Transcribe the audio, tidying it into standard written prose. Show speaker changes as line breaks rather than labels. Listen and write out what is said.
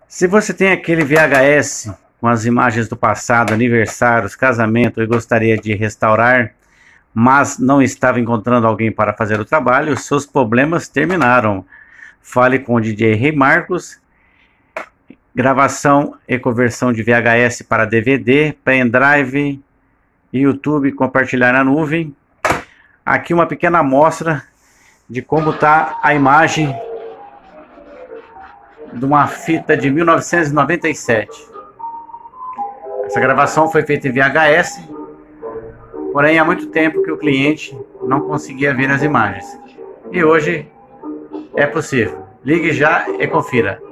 Se você tem aquele VHS com as imagens do passado, aniversários, casamento e gostaria de restaurar, mas não estava encontrando alguém para fazer o trabalho, seus problemas terminaram. Fale com o DJ Rei Marcos. Gravação e conversão de VHS para DVD, pendrive, YouTube, compartilhar na nuvem. Aqui uma pequena amostra de como está a imagem de uma fita de 1997. Essa gravação foi feita em VHS, porém há muito tempo que o cliente não conseguia ver as imagens. E hoje é possível. Ligue já e confira.